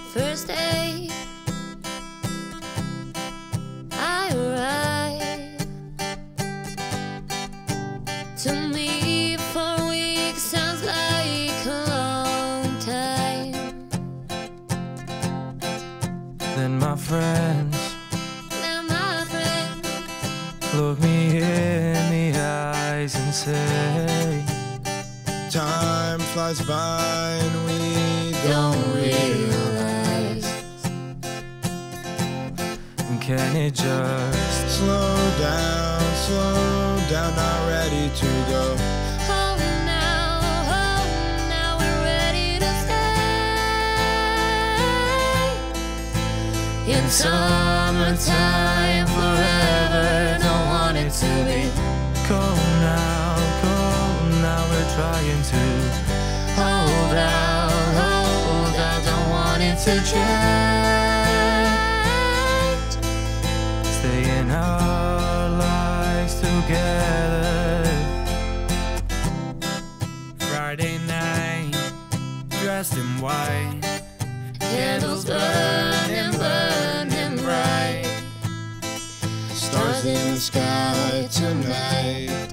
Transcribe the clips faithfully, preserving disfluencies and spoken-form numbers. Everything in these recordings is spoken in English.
First day I arrived, to me four weeks sounds like a long time. Then my friends, Then my friends look me in the eyes and say, time flies by and we don't realize. can it just slow down, slow down, not ready to go. Home now, home now, we're ready to stay. In summertime forever, don't want it to be cold now, cold now, we're trying to hold out, hold out, don't want it to change. staying our lives together. Friday night, dressed in white, Candles burning, burning bright, Stars in the sky tonight.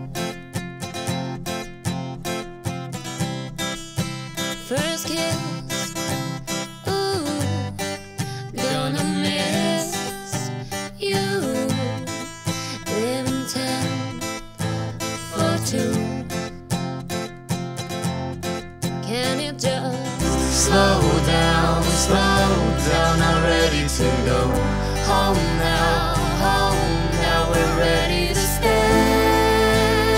first kiss, ooh, gonna miss you. Live in town for two. Can it just slow down, slow down, not ready to go. Home now, home now, we're ready to stay.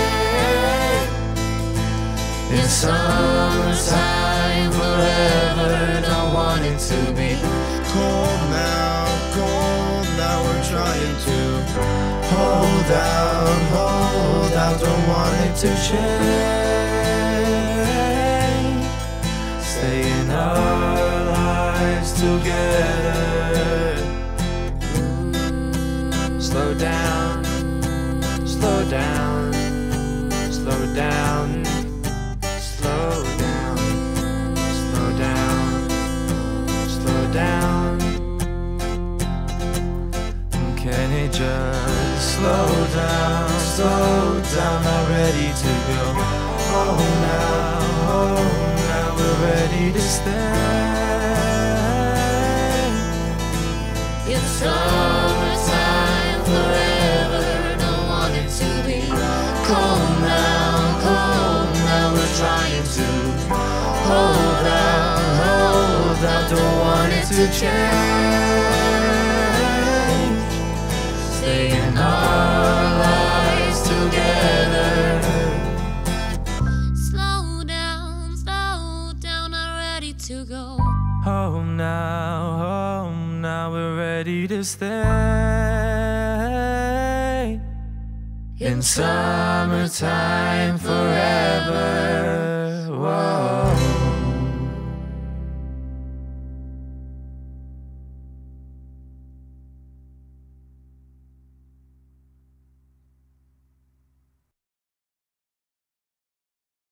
In summertime forever, don't want it to be Cold now, cold now, we're trying to hold out, hold out, don't want it to change. staying our lives together. Slow down, slow down, slow down, slow down, slow down, slow down. Can it just slow down, slow down, not ready to go. Home now, home now, we're ready to stay. It's summertime forever, don't want it to be cold now, cold now, we're trying to hold out, hold out, don't want it to change. Staying our lives together. Slow down, slow down, not ready to go. Home now, home now, we're ready to stay. In summertime forever. Whoa.